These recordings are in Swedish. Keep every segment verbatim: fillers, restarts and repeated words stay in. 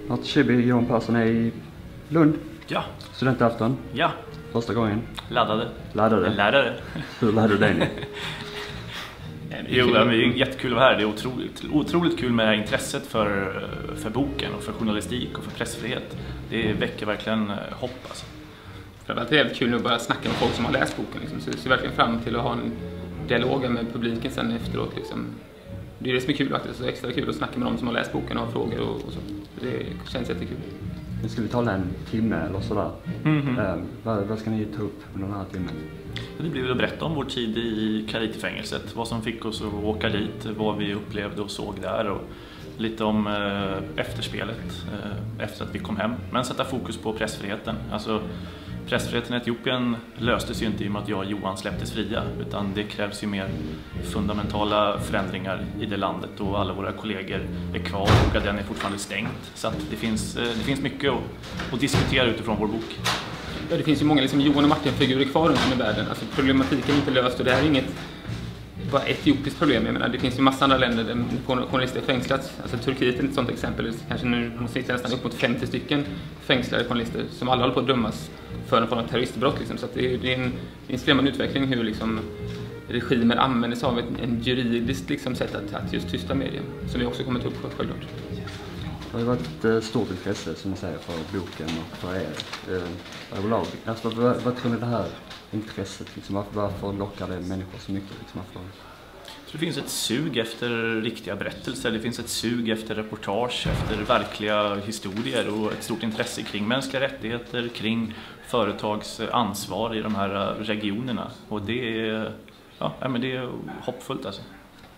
Martin Schibbye, Johan Persson är i Lund. Ja. Studentafton. Ja. Första gången. Laddade. Laddade. Lärare. Hur lärde det ni? Jo, det är jättekul att vara här. Det är otroligt, otroligt kul med intresset för, för boken och för journalistik och för pressfrihet. Det väcker verkligen hopp alltså. Det har varit jävligt kul nu att börja snacka med folk som har läst boken. Liksom. Så det ser verkligen fram till att ha en dialog med publiken sen efteråt. Liksom. Det är det som är kul faktiskt. Det är extra kul att snacka med dem som har läst boken och har frågor och, och så. Det känns jättekul. Nu ska vi tala en timme eller sådär. Mm-hmm. Eh, vad, vad ska ni ta upp under den här timmen? Det blir väl att berätta om vår tid i Kariti-fängelset. Vad som fick oss att åka dit, vad vi upplevde och såg där. Och lite om eh, efterspelet eh, efter att vi kom hem. Men sätta fokus på pressfriheten. Alltså, pressfriheten i Etiopien löstes ju inte i och med att jag och Johan släpptes fria, utan det krävs ju mer fundamentala förändringar i det landet och alla våra kollegor är kvar och att den är fortfarande stängt. Så att det, finns, det finns mycket att, att diskutera utifrån vår bok. Ja, det finns ju många liksom, Johan och Martin-figurer kvar runt om i världen. Alltså, problematiken är inte löst och det här är inget bara etiopiskt problem. Jag menar, det finns ju massa andra länder där journalister är fängslats. Alltså, Turkiet är ett sådant exempel. Kanske nu sitter nästan upp mot femtio stycken fängslade journalister som alla håller på att dömas för en form av terroristbrott. Liksom. Så att det, är, det är en, en skrämmande utveckling hur liksom, regimer använder sig av ett, en juridiskt liksom, sätt att, att just tysta media. Som vi också kommer ta upp självklart. Det har varit ett stort intresse som ni säger för boken och för er eh, överlag. Alltså, vad, vad tror ni det här intresset, liksom, varför, varför lockar det människor så mycket? Liksom, varför? Det finns ett sug efter riktiga berättelser, det finns ett sug efter reportage, efter verkliga historier och ett stort intresse kring mänskliga rättigheter, kring företags ansvar i de här regionerna. Och det är, ja, men det är hoppfullt alltså.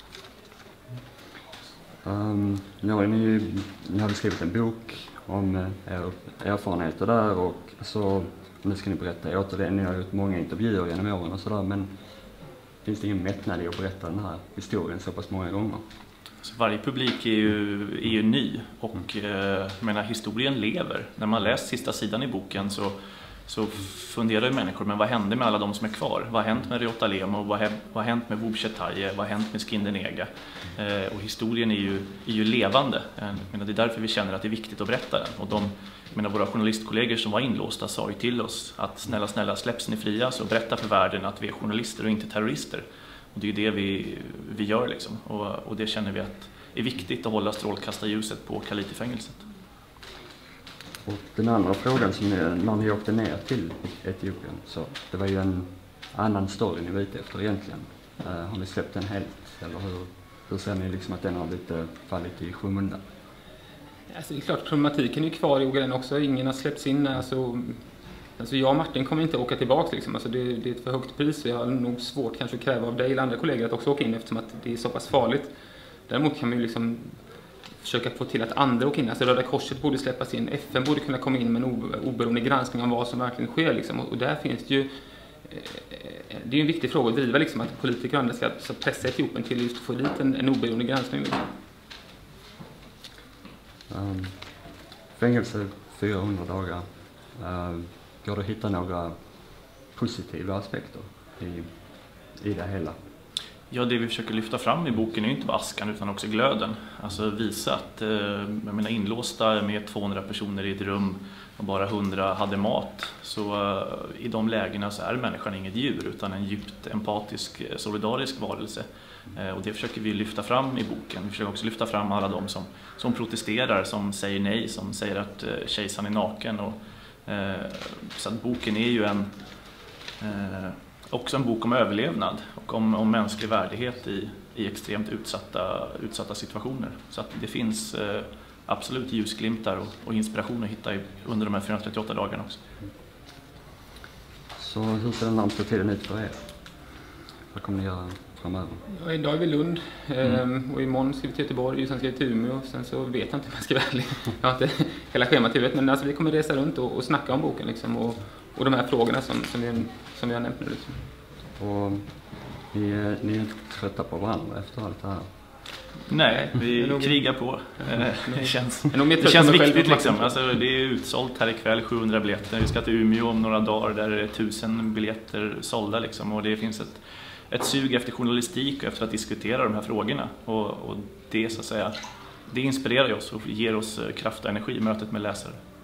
Um, nu har ni, ni har skrivit en bok om er erfarenheter där och så nu ska ni berätta återigen. Ni har gjort många intervjuer genom åren och sådär, men finns det ingen mättnad i att berätta den här historien så pass många gånger? Så varje publik är ju, är ju ny och mm. eh, menar, historien lever. När man läst sista sidan i boken så, så funderar ju människor, men vad hände med alla de som är kvar? Vad har hänt med Reota Lemo? Vad har vad hänt med Bob Chetaye? Vad har hänt med Skindenega? Eh, och historien är ju, är ju levande. Eh, menar, det är därför vi känner att det är viktigt att berätta den. Och de, menar, våra journalistkollegor som var inlåsta sa ju till oss att snälla, snälla, släpps ni fria så berätta för världen att vi är journalister och inte terrorister. Och det är det vi, vi gör liksom. Och, och det känner vi att är viktigt att hålla strålkastarljuset på Kariti-fängelset. Och den andra frågan som är, när ni åkte ner till Etiopien, så det var ju en annan story ni var ute efter egentligen. Uh, har ni släppt den helt? Eller hur, hur ser ni liksom att den har lite fallit i skymundan? Alltså, det är klart, problematiken är kvar i Ogaden också. Ingen har släppts in. Alltså, alltså jag och Martin kommer inte åka tillbaka. Liksom. Alltså, det, det är ett för högt pris. Jag har nog svårt kanske att kräva av dig eller andra kollegor att också åka in eftersom att det är så pass farligt. Däremot kan man ju liksom försöka få till att andra åker in. Alltså Röda Korset borde släppas in. F N borde kunna komma in med en oberoende granskning om vad som verkligen sker. Liksom. Och där finns det ju... Det är ju en viktig fråga att driva liksom, att politiker och andra ska, ska pressa Etiopien till just att få dit en, en oberoende granskning. Liksom. Um, fängelse fyrahundra dagar. Uh, går det att hitta några positiva aspekter i, i det hela? Ja, det vi försöker lyfta fram i boken är ju inte bara askan utan också glöden. Alltså visa att eh, jag menar, inlåsta med tvåhundra personer i ett rum och bara hundra hade mat. Så eh, i de lägena så är människan inget djur utan en djupt empatisk, solidarisk varelse. Eh, och det försöker vi lyfta fram i boken. Vi försöker också lyfta fram alla de som, som protesterar, som säger nej, som säger att eh, kejsaren är naken. Och, eh, så att boken är ju en... Eh, också en bok om överlevnad och om, om mänsklig värdighet i, i extremt utsatta, utsatta situationer. Så att det finns eh, absolut ljusglimtar och, och inspiration att hitta i, under de här fyrahundratrettioåtta dagarna också. Så hur ser den närmsta tiden ut för er? Vad kommer ni göra framöver? Ja, idag är vi i Lund mm. och imorgon ska vi till Göteborg och sen ska vi till Umeå och sen så vet jag inte om jag ska välja. Jag har inte hela schemat i huvudet, men alltså vi kommer resa runt och, och snacka om boken liksom, och, och de här frågorna som, som, vi, som vi har nämnt nu. Liksom. Och ni, är, ni är inte trötta på varandra efter allt det här? Nej, vi nog... krigar på. Det känns, det känns viktigt liksom. Alltså, det är utsålt här ikväll, sjuhundra biljetter. Vi ska till Umeå om några dagar där det är tusen biljetter sålda liksom. Och det finns ett, ett sug efter journalistik och efter att diskutera de här frågorna. Och, och det så att säga det inspirerar oss och ger oss kraft och energi i mötet med läsare.